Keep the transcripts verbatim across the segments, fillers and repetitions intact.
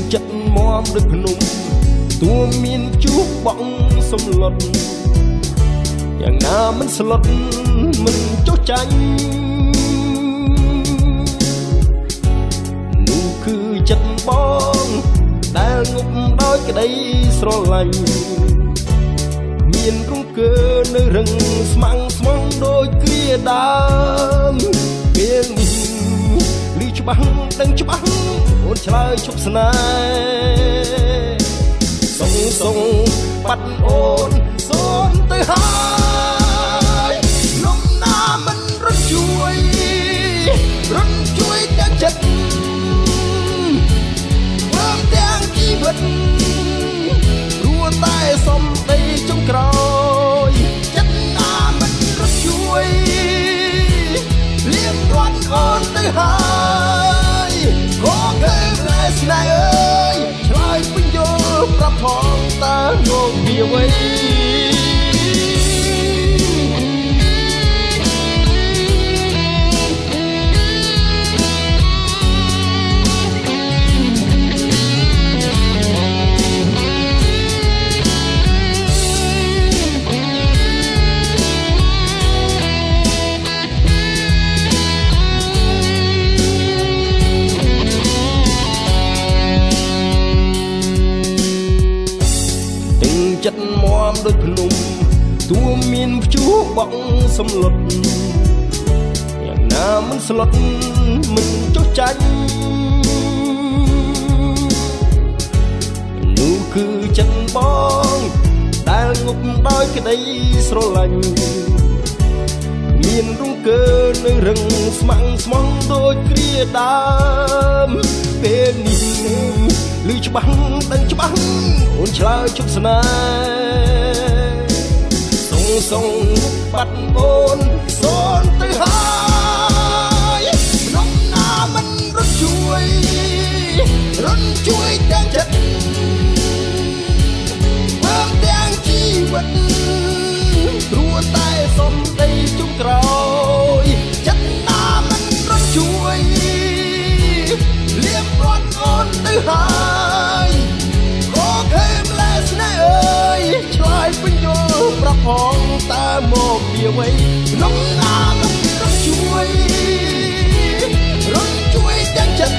ចិត្តមាំដូចភ្នំទួមានជួបបងសំឡុតយ៉ាងណាមិនស្លុតមិនចុះចាញ់នោះគឺចិត្តបងដែលងប់ដោយក្តីស្រឡាញ់មានរង្កើនៅរឹងស្មាំងស្មងដូចគ្រាដើមពេលនេះឮច្បាស់ដឹងច្បាស់អូនឆ្លើយជប់ស្នេហ៍សុងសុងបាត់អូនសូនទៅហើយលំណាមិនរត់ជួយរត់ជួយទាំងចិត្តធ្វើទាំងជីវិតព្រោះតែសំដីចុងក្រោយចិត្តណាមិនរត់ជួយលៀមរាត់អូនទៅហើយខកគេតែស្នេហ៍អើយឆ្លើយពេញយល់ប្រាប់ផងតើមកវាអ្វីចិត្តមាំដូចភ្នំទួមានព្យុះបក់សំឡុតយ៉ាងណាមិនស្លុតមិនចុះចាញ់នោះគឺចិត្តបងដែលងប់ដោយក្តីស្រឡាញ់មានរង្កើនៅរឹងស្មាំងស្មងដូចគ្រាដើមពេលនេះឮច្បាស់ដឹងច្បាស់អូនឆ្លើយជប់ស្នេហ៍សុងសុងបាត់អូនសូនទៅហើយនំណាមិនរត់ជួយរត់ជួយទាំងចិត្តធ្វើទាំងជីវិតព្រោះតែសំដីជុំក្រោយចិត្តណាមិនរត់ជួយលៀមរាត់អូនទៅហើយខកគេម្លេះស្នេហ៍អើយឆ្លើយពេញយល់ប្រាប់ផងតើមកពីអ្វីនំណាមិនរត់ជួយរត់ជួយទាំងចិត្ត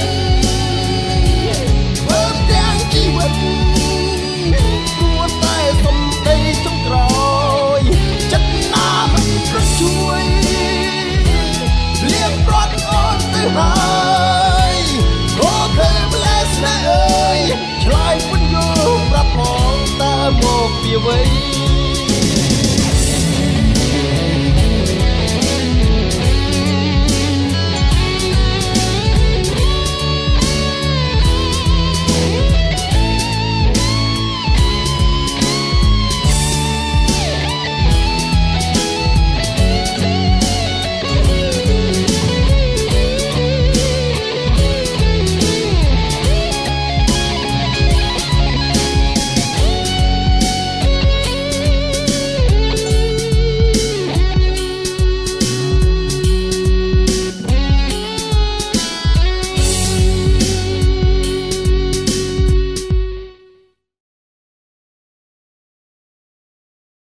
ធ្វើទាំងជីវិតព្រោះតែសំដីចុងក្រោយចិត្តណាមិនរត់ជួយលៀមរាត់អូនទៅហើយខកគេម្លេះស្នេហ៍អើយឆ្លើយពេញយល់ប្រាប់ផងតើមកពីអ្វី